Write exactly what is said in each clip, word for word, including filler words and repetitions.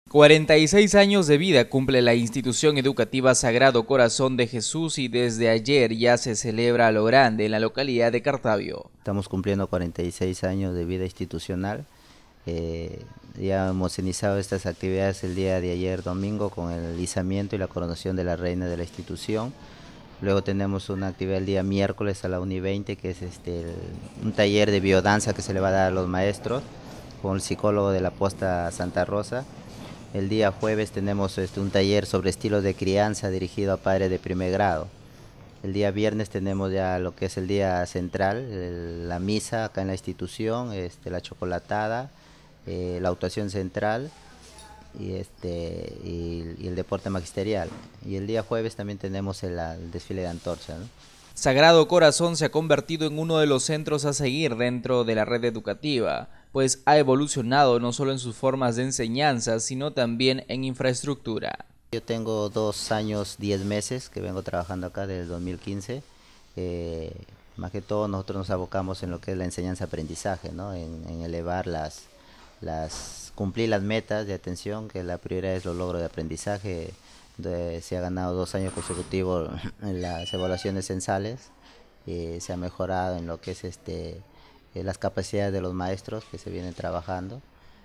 cuarenta y seis años de vida cumple la institución educativa Sagrado Corazón de Jesús y desde ayer ya se celebra a lo grande en la localidad de Cartavio. Estamos cumpliendo cuarenta y seis años de vida institucional. Eh, ya hemos iniciado estas actividades el día de ayer domingo con el izamiento y la coronación de la reina de la institución. Luego tenemos una actividad el día miércoles a la una y veinte, que es este, el, un taller de biodanza que se le va a dar a los maestros con el psicólogo de la Posta Santa Rosa. El día jueves tenemos este, un taller sobre estilos de crianza dirigido a padres de primer grado. El día viernes tenemos ya lo que es el día central, el, la misa acá en la institución, este, la chocolatada, eh, la actuación central y, este, y, y el deporte magisterial. Y el día jueves también tenemos el, el desfile de antorcha, ¿no? Sagrado Corazón se ha convertido en uno de los centros a seguir dentro de la red educativa, pues ha evolucionado no solo en sus formas de enseñanza, sino también en infraestructura. Yo tengo dos años, diez meses que vengo trabajando acá desde el dos mil quince. Eh, más que todo nosotros nos abocamos en lo que es la enseñanza-aprendizaje, ¿no? en, en elevar las, las, cumplir las metas de atención, que la prioridad es los logros de aprendizaje. De, se ha ganado dos años consecutivos en las evaluaciones censales, eh, se ha mejorado en lo que es este, eh, las capacidades de los maestros que se vienen trabajando.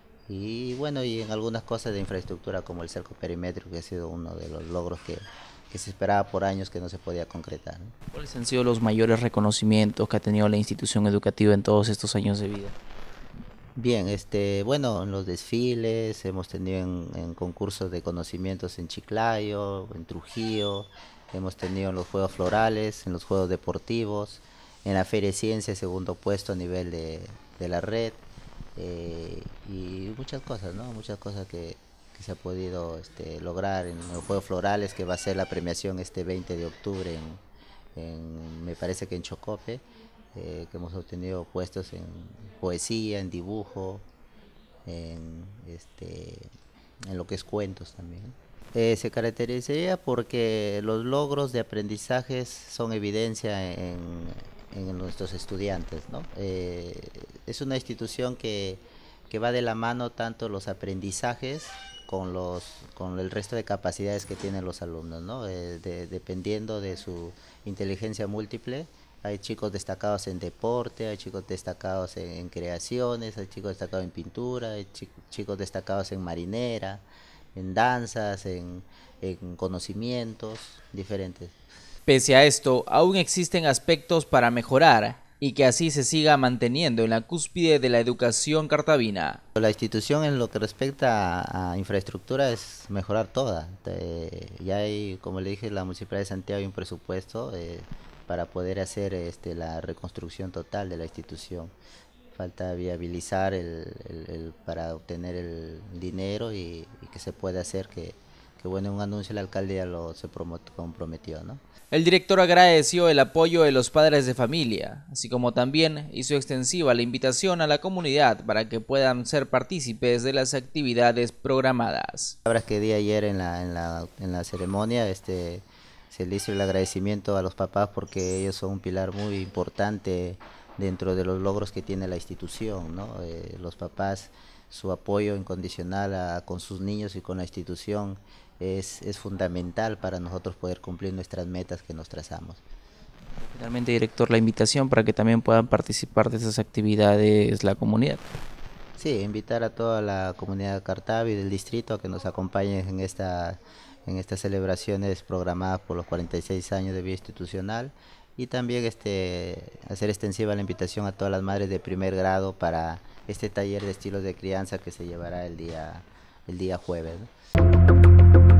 Y bueno, y en algunas cosas de infraestructura como el cerco perimétrico, que ha sido uno de los logros que, que se esperaba por años que no se podía concretar, ¿no? ¿Cuáles han sido los mayores reconocimientos que ha tenido la institución educativa en todos estos años de vida? Bien, este, bueno, en los desfiles, hemos tenido en, en concursos de conocimientos en Chiclayo, en Trujillo, hemos tenido en los Juegos Florales, en los Juegos Deportivos, en la Feria de Ciencias, segundo puesto a nivel de, de la red. Eh, y muchas cosas, ¿no? Muchas cosas que, que se ha podido este, lograr en los Juegos Florales, que va a ser la premiación este veinte de octubre, en, en, me parece que en Chocope, eh, que hemos obtenido puestos en poesía, en dibujo, en, este, en lo que es cuentos también. Eh, se caracterizaría porque los logros de aprendizajes son evidencia en, en nuestros estudiantes, ¿no? Eh, es una institución que, que va de la mano tanto los aprendizajes con, los, con el resto de capacidades que tienen los alumnos, ¿no? Eh, de, dependiendo de su inteligencia múltiple. Hay chicos destacados en deporte, hay chicos destacados en, en creaciones, hay chicos destacados en pintura, hay chi chicos destacados en marinera, en danzas, en, en conocimientos diferentes. Pese a esto, aún existen aspectos para mejorar y que así se siga manteniendo en la cúspide de la educación cartabina. La institución en lo que respecta a, a infraestructura es mejorar toda. Eh, ya hay, como le dije, la Municipalidad de Santiago hay un presupuesto eh, para poder hacer este, la reconstrucción total de la institución. Falta viabilizar el, el, el, para obtener el dinero y, y que se pueda hacer que, que bueno, un anuncio el alcalde ya lo se comprometió, ¿no? El director agradeció el apoyo de los padres de familia, así como también hizo extensiva la invitación a la comunidad para que puedan ser partícipes de las actividades programadas. Palabras que di ayer en la, en la, en la ceremonia, este, se le hizo el agradecimiento a los papás porque ellos son un pilar muy importante dentro de los logros que tiene la institución, ¿no? Eh, los papás, su apoyo incondicional a, con sus niños y con la institución es, es fundamental para nosotros poder cumplir nuestras metas que nos trazamos. Finalmente, director, la invitación para que también puedan participar de esas actividades la comunidad. Sí, invitar a toda la comunidad de Cartavi y del distrito a que nos acompañen en, esta, en estas celebraciones programadas por los cuarenta y seis años de vida institucional. Y también este, hacer extensiva la invitación a todas las madres de primer grado para este taller de estilos de crianza que se llevará el día, el día jueves, ¿no?